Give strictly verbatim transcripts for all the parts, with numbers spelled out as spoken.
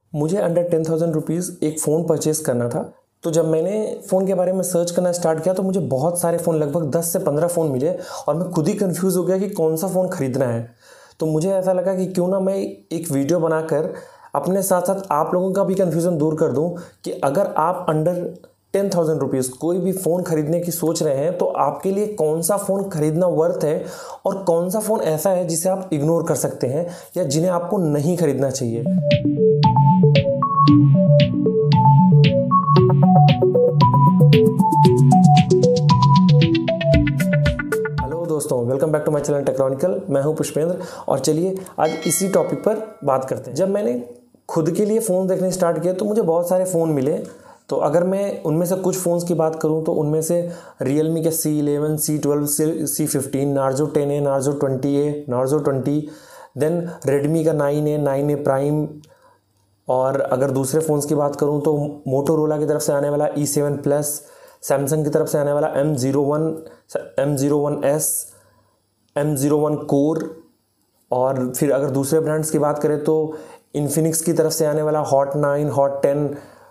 मुझे under ten thousand rupees एक phone purchase करना था। तो जब मैंने फ़ोन के बारे में सर्च करना स्टार्ट किया तो मुझे बहुत सारे फ़ोन, लगभग दस से पंद्रह फ़ोन मिले और मैं खुद ही कंफ्यूज हो गया कि कौन सा फ़ोन ख़रीदना है। तो मुझे ऐसा लगा कि क्यों ना मैं एक वीडियो बनाकर अपने साथ साथ आप लोगों का भी कन्फ्यूज़न दूर कर दूं कि अगर आप अंडर टेन थाउजेंड रुपीज़ कोई भी फ़ोन ख़रीदने की सोच रहे हैं तो आपके लिए कौन सा फ़ोन ख़रीदना वर्थ है और कौन सा फ़ोन ऐसा है जिसे आप इग्नोर कर सकते हैं या जिन्हें आपको नहीं ख़रीदना चाहिए। हेलो दोस्तों, welcome back to my channel Technonical. मैं हूं पुष्पेंद्र और चलिए आज इसी टॉपिक पर बात करते हैं। जब मैंने खुद के लिए फ़ोन देखने स्टार्ट किया तो मुझे बहुत सारे फ़ोन मिले। तो अगर मैं उनमें से कुछ फ़ोन्स की बात करूं तो उनमें से रियलमी के C eleven, C twelve, C fifteen, Narzo ten A, Narzo twenty A, Narzo twenty, then Redmi का nine A, nine A prime. और अगर दूसरे फ़ोन्स की बात करूं तो मोटोरोला की तरफ से आने वाला ई सेवन प्लस, सैमसंग की तरफ से आने वाला M zero one, M zero one S, M zero one core. और फिर अगर दूसरे ब्रांड्स की बात करें तो इन्फिनिक्स की तरफ से आने वाला Hot nine, Hot ten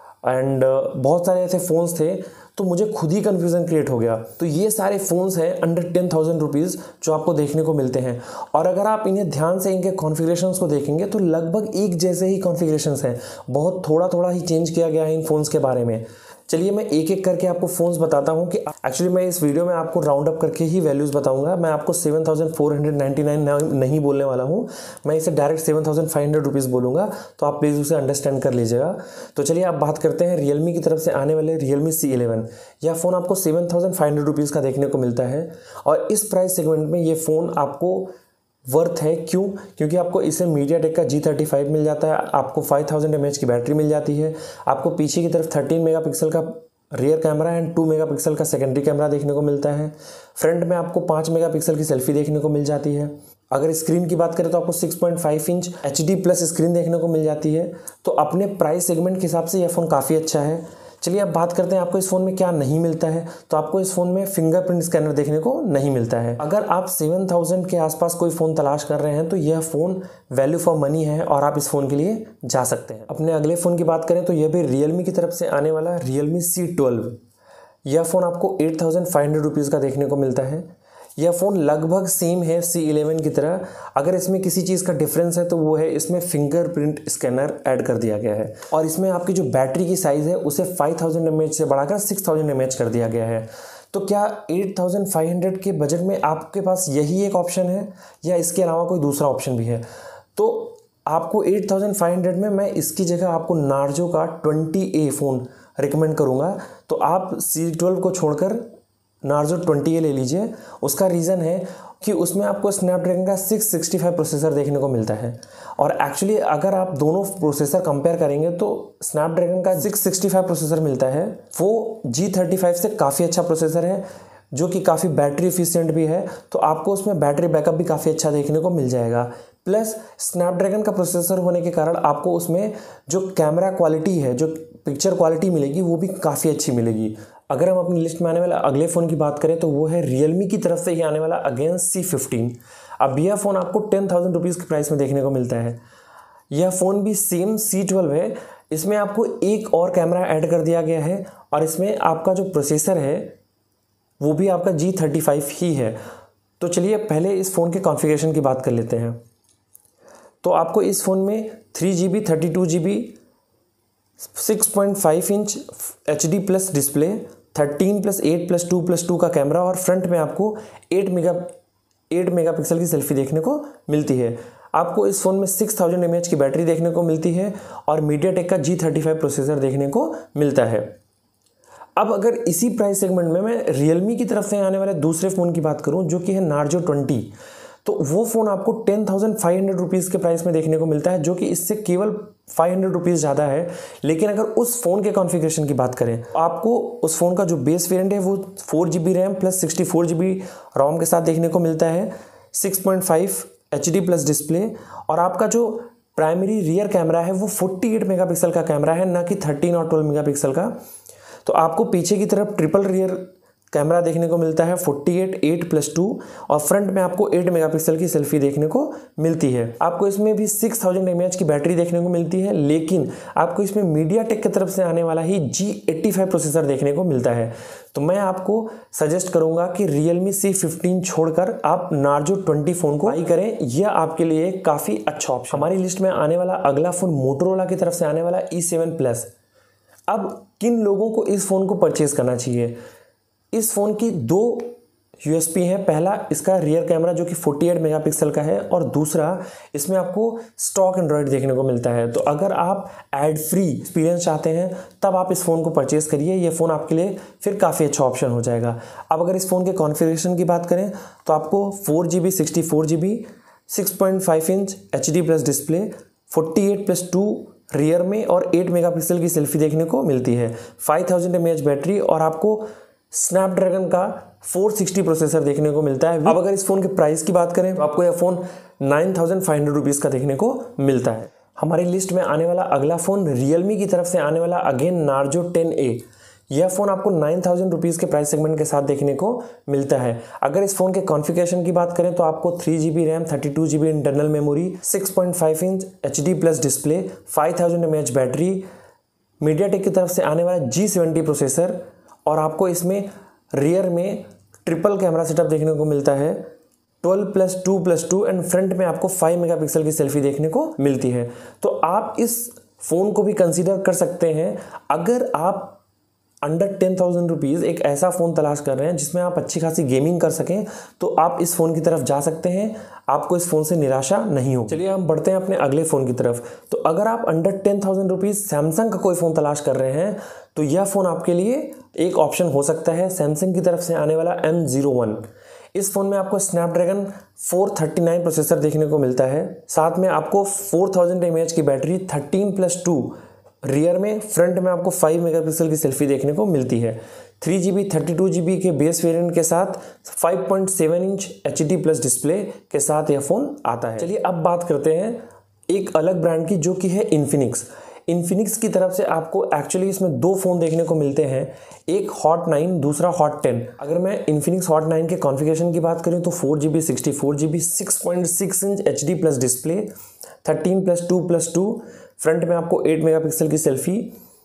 and बहुत सारे ऐसे फ़ोन्स थे। तो मुझे खुद ही कन्फ्यूज़न क्रिएट हो गया। तो ये सारे फ़ोन्स हैं अंडर टेन थाउजेंड रुपीज़ जो आपको देखने को मिलते हैं। और अगर आप इन्हें ध्यान से इनके कॉन्फ़िगरेशंस को देखेंगे तो लगभग एक जैसे ही कॉन्फ़िगरेशंस हैं, बहुत थोड़ा थोड़ा ही चेंज किया गया है इन फ़ोन्स के बारे में। चलिए मैं एक एक करके आपको फ़ोन्स बताता हूं कि एक्चुअली मैं इस वीडियो में आपको राउंड अप करके ही वैल्यूज़ बताऊंगा। मैं आपको seven thousand four hundred ninety nine नहीं बोलने वाला हूं, मैं इसे direct seven thousand five hundred rupees बोलूँगा। तो आप प्लीज़ उसे अंडरस्टैंड कर लीजिएगा। तो चलिए आप बात करते हैं रियलमी की तरफ से आने वाले रियलमी सी इलेवन। यह फ़ोन आपको seven thousand five hundred rupees का देखने को मिलता है और इस प्राइस सेगमेंट में ये फ़ोन आपको वर्थ है। क्यों? क्योंकि आपको इसे मीडियाटेक का जी थर्टी फाइव मिल जाता है, आपको फाइव थाउजेंड एम एच की बैटरी मिल जाती है, आपको पीछे की तरफ थर्टीन मेगापिक्सल का rear camera and two megapixel का सेकेंडरी कैमरा देखने को मिलता है। फ्रंट में आपको पाँच मेगापिक्सल की सेल्फी देखने को मिल जाती है। अगर स्क्रीन की बात करें तो आपको six point five inch H D plus screen देखने को मिल जाती है। तो अपने प्राइस सेगमेंट के हिसाब से यह फ़ोन काफ़ी अच्छा है। चलिए अब बात करते हैं आपको इस फ़ोन में क्या नहीं मिलता है। तो आपको इस फ़ोन में फिंगरप्रिंट स्कैनर देखने को नहीं मिलता है। अगर आप सेवन थाउजेंड के आसपास कोई फ़ोन तलाश कर रहे हैं तो यह फ़ोन वैल्यू फॉर मनी है और आप इस फ़ोन के लिए जा सकते हैं। अपने अगले फ़ोन की बात करें तो यह भी रियलमी की तरफ से आने वाला रियलमी सी ट्वेल्व। यह फ़ोन आपको eight thousand five hundred rupees का देखने को मिलता है। यह फ़ोन लगभग सेम है सी इलेवन की तरह। अगर इसमें किसी चीज़ का डिफरेंस है तो वो है इसमें फिंगरप्रिंट स्कैनर ऐड कर दिया गया है और इसमें आपकी जो बैटरी की साइज़ है उसे फाइव थाउजेंड एम एच से बढ़ाकर सिक्स थाउजेंड एम एच कर दिया गया है। तो क्या एट थाउजेंड फाइव हंड्रेड के बजट में आपके पास यही एक ऑप्शन है या इसके अलावा कोई दूसरा ऑप्शन भी है? तो आपको एट थाउजेंड फाइव हंड्रेड में मैं इसकी जगह आपको नार्जो का ट्वेंटी ए फ़ोन रिकमेंड करूँगा। तो आप सी ट्वेल्व को छोड़कर नार्जो ट्वेंटी ए ले लीजिए। उसका रीज़न है कि उसमें आपको स्नैपड्रैगन का सिक्स सिक्सटी फाइव प्रोसेसर देखने को मिलता है और एक्चुअली अगर आप दोनों प्रोसेसर कंपेयर करेंगे तो स्नैपड्रैगन का सिक्स सिक्सटी फाइव प्रोसेसर मिलता है, वो जी थर्टी फाइव से काफ़ी अच्छा प्रोसेसर है जो कि काफ़ी बैटरी एफिशिएंट भी है। तो आपको उसमें बैटरी बैकअप भी काफ़ी अच्छा देखने को मिल जाएगा। प्लस स्नैपड्रैगन का प्रोसेसर होने के कारण आपको उसमें जो कैमरा क्वालिटी है, जो पिक्चर क्वालिटी मिलेगी वो भी काफ़ी अच्छी मिलेगी। अगर हम अपनी लिस्ट में आने वाला अगले फ़ोन की बात करें तो वो है रियलमी की तरफ से ही आने वाला अगेन सी फिफ्टीन। अब यह फ़ोन आपको टेन थाउजेंड रुपीज़ के प्राइस में देखने को मिलता है। यह फ़ोन भी सेम सी ट्वेल्व है। इसमें आपको एक और कैमरा ऐड कर दिया गया है और इसमें आपका जो प्रोसेसर है वो भी आपका जी थर्टी फाइव ही है। तो चलिए पहले इस फ़ोन के कॉन्फ़िगरेशन की बात कर लेते हैं। तो आपको इस फ़ोन में three G B thirty two G B six point five inch H D plus display, thirteen plus eight plus two plus two का कैमरा और फ्रंट में आपको एट मेगा एट मेगापिक्सल की सेल्फी देखने को मिलती है। आपको इस फ़ोन में सिक्स थाउजेंड एम एच की बैटरी देखने को मिलती है और मीडियाटेक का जी थर्टी फाइव प्रोसेसर देखने को मिलता है। अब अगर इसी प्राइस सेगमेंट में मैं रियलमी की तरफ से आने वाले दूसरे फ़ोन की बात करूं जो कि है नार्जो ट्वेंटी, तो वो फ़ोन आपको ten thousand five hundred rupees के प्राइस में देखने को मिलता है जो कि इससे केवल फाइव हंड्रेड रुपीज़ ज़्यादा है। लेकिन अगर उस फ़ोन के कॉन्फ़िगरेशन की बात करें आपको उस फ़ोन का जो बेस वेरिएंट है वो four G B RAM plus sixty four G B ROM के साथ देखने को मिलता है, six point five H D plus display और आपका जो प्राइमरी रियर कैमरा है वो फोर्टी एट मेगापिक्सल का कैमरा है, ना कि थर्टीन और ट्वेल्व मेगापिक्सल का। तो आपको पीछे की तरफ ट्रिपल रियर कैमरा देखने को मिलता है forty eight eight plus two और फ्रंट में आपको एट मेगापिक्सल की सेल्फी देखने को मिलती है। आपको इसमें भी six thousand M A H की बैटरी देखने को मिलती है, लेकिन आपको इसमें मीडियाटेक की तरफ से आने वाला ही जी एट्टी फाइव प्रोसेसर देखने को मिलता है। तो मैं आपको सजेस्ट करूंगा कि Realme सी फिफ्टीन छोड़कर आप नार्जो ट्वेंटी फ़ोन को बाई करें, यह आपके लिए काफ़ी अच्छा ऑप्शन। हमारी लिस्ट में आने वाला अगला फ़ोन मोटोरोला की तरफ से आने वाला ई सेवन प्लस। अब किन लोगों को इस फ़ोन को परचेज करना चाहिए? इस फ़ोन की दो यूएसपी है। पहला, इसका रियर कैमरा जो कि फोर्टी एट मेगापिक्सल का है, और दूसरा इसमें आपको स्टॉक एंड्रॉयड देखने को मिलता है। तो अगर आप एड फ्री एक्सपीरियंस चाहते हैं तब आप इस फ़ोन को परचेज़ करिए, ये फ़ोन आपके लिए फिर काफ़ी अच्छा ऑप्शन हो जाएगा। अब अगर इस फ़ोन के कॉन्फ़िगरेशन की बात करें तो आपको four G B sixty four G B six point five inch H D plus display, forty eight plus two rear में और एट मेगापिक्सल की सेल्फी देखने को मिलती है, five thousand M A H battery, और आपको स्नैपड्रैगन का फोर सिक्सटी प्रोसेसर देखने को मिलता है। अब अगर इस फ़ोन के प्राइस की बात करें तो आपको यह phone nine thousand five hundred rupees का देखने को मिलता है। हमारी लिस्ट में आने वाला अगला फ़ोन Realme की तरफ से आने वाला अगेन नार्जो टेन ए। यह फ़ोन आपको नाइन थाउजेंड रुपीज़ के प्राइस सेगमेंट के साथ देखने को मिलता है। अगर इस फ़ोन के कॉन्फ़िगरेशन की बात करें तो आपको three G B RAM, thirty two G B internal memory, six point five inch H D plus display, five thousand M A H battery, MediaTek की तरफ से आने वाला जी सेवेंटी प्रोसेसर, और आपको इसमें रियर में ट्रिपल कैमरा सेटअप देखने को मिलता है, twelve plus two plus two, and front में आपको फाइव मेगापिक्सल की सेल्फी देखने को मिलती है। तो आप इस फ़ोन को भी कंसीडर कर सकते हैं अगर आप अंडर टेन थाउजेंड रुपीज़ एक ऐसा फ़ोन तलाश कर रहे हैं जिसमें आप अच्छी खासी गेमिंग कर सकें, तो आप इस फ़ोन की तरफ जा सकते हैं। आपको इस फ़ोन से निराशा नहीं हो। चलिए हम बढ़ते हैं अपने अगले फ़ोन की तरफ। तो अगर आप under ten thousand rupees Samsung का कोई फ़ोन तलाश कर रहे हैं तो यह फ़ोन आपके लिए एक ऑप्शन हो सकता है। सैमसंग की तरफ से आने वाला एम ज़ीरो वन। इस फ़ोन में आपको Snapdragon four thirty nine processor देखने को मिलता है, साथ में आपको four thousand M A H की battery, thirteen plus two rear में, फ्रंट में आपको फाइव मेगापिक्सल की सेल्फी देखने को मिलती है, three G B thirty two G B के बेस वेरिएंट के साथ five point seven inch H D plus display के साथ यह फ़ोन आता है। चलिए अब बात करते हैं एक अलग ब्रांड की जो कि है इन्फिनिक्स। इन्फिनिक्स की तरफ से आपको एक्चुअली इसमें दो फ़ोन देखने को मिलते हैं, एक हॉट नाइन, दूसरा हॉट टेन। अगर मैं इन्फिनिक्स हॉट नाइन के कॉन्फ़िगरेशन की बात करूँ तो four G B sixty four G B six point six inch H D plus display, thirteen plus two plus two, front में आपको एट मेगापिक्सल की selfie,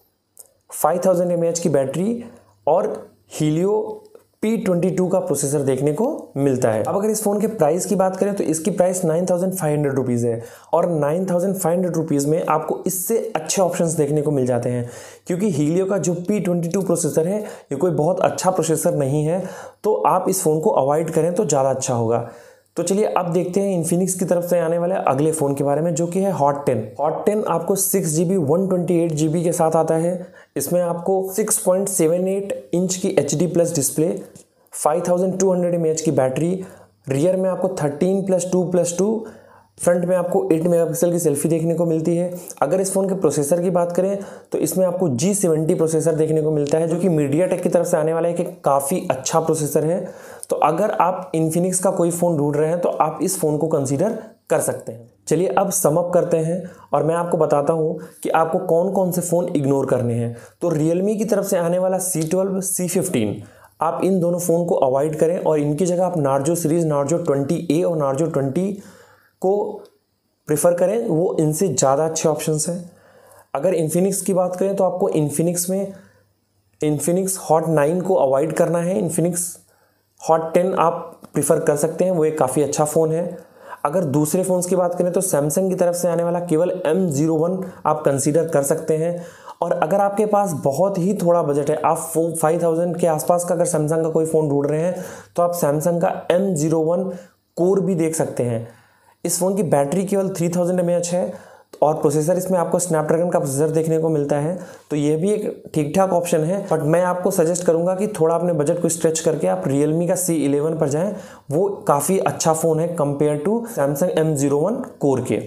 five thousand M A H की battery और Helio P twenty two का processor देखने को मिलता है। अब अगर इस फ़ोन के प्राइस की बात करें तो इसकी price nine thousand five hundred rupees है, और nine thousand five hundred rupees में आपको इससे अच्छे ऑप्शंस देखने को मिल जाते हैं, क्योंकि हीलियो का जो पी ट्वेंटी टू प्रोसेसर है ये कोई बहुत अच्छा प्रोसेसर नहीं है। तो आप इस फ़ोन को अवॉइड करें तो ज़्यादा अच्छा होगा। तो चलिए अब देखते हैं इन्फिनिक्स की तरफ से आने वाले अगले फ़ोन के बारे में जो कि है हॉट टेन। हॉट टेन आपको six G B one twenty eight G B के साथ आता है। इसमें आपको six point seven eight inch की H D plus display, five thousand two hundred M A H की बैटरी, रियर में आपको thirteen plus two plus two, front में आपको एट मेगापिक्सल की सेल्फी देखने को मिलती है। अगर इस फ़ोन के प्रोसेसर की बात करें तो इसमें आपको जी सेवेंटी प्रोसेसर देखने को मिलता है जो कि मीडियाटेक की तरफ से आने वाला है कि काफ़ी अच्छा प्रोसेसर है। तो अगर आप इन्फिनिक्स का कोई फ़ोन ढूंढ रहे हैं तो आप इस फ़ोन को कंसीडर कर सकते हैं। चलिए अब सम अप करते हैं और मैं आपको बताता हूं कि आपको कौन कौन से फ़ोन इग्नोर करने हैं। तो Realme की तरफ से आने वाला सी ट्वेल्व, सी फिफ्टीन, आप इन दोनों फ़ोन को अवॉइड करें और इनकी जगह आप Narzo series, Narzo twenty A और नार्जो ट्वेंटी को प्रेफर करें, वो इनसे ज़्यादा अच्छे ऑप्शंस हैं। अगर इन्फिनिक्स की बात करें तो आपको इन्फिनिक्स में इन्फिनिक्स हॉट नाइन को अवॉइड करना है। इन्फिनिक्स हॉट टेन आप प्रेफर कर सकते हैं, वो एक काफ़ी अच्छा फ़ोन है। अगर दूसरे फ़ोन्स की बात करें तो सैमसंग की तरफ से आने वाला केवल एम ज़ीरो वन आप कंसीडर कर सकते हैं। और अगर आपके पास बहुत ही थोड़ा बजट है, आप फोर फाइव थाउजेंड के आसपास का अगर सैमसंग का कोई फ़ोन ढूंढ रहे हैं तो आप सैमसंग का एम ज़ीरो वन कोर भी देख सकते हैं। इस फ़ोन की बैटरी केवल three thousand M A H है और प्रोसेसर इसमें आपको स्नैपड्रैगन का प्रोसेसर देखने को मिलता है, तो ये भी एक ठीक ठाक ऑप्शन है। बट मैं आपको सजेस्ट करूंगा कि थोड़ा अपने बजट को स्ट्रेच करके आप Realme का सी इलेवन पर जाएं, वो काफ़ी अच्छा फ़ोन है compare to Samsung M zero one core के।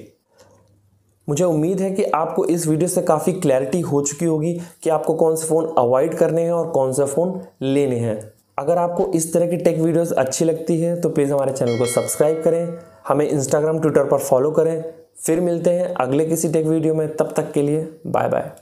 मुझे उम्मीद है कि आपको इस वीडियो से काफ़ी क्लैरिटी हो चुकी होगी कि आपको कौन से फ़ोन अवॉइड करने हैं और कौन से फ़ोन लेने हैं। अगर आपको इस तरह की टेक वीडियोस अच्छी लगती है तो प्लीज़ हमारे चैनल को सब्सक्राइब करें, हमें इंस्टाग्राम, ट्विटर पर फॉलो करें। फिर मिलते हैं अगले किसी टेक वीडियो में, तब तक के लिए बाय बाय।